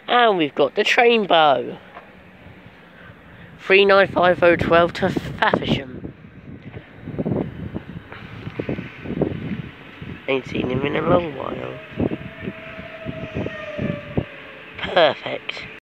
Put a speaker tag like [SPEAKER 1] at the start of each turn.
[SPEAKER 1] And we've got the train bow. 395012 to Faversham. Ain't seen him in a long while. Perfect.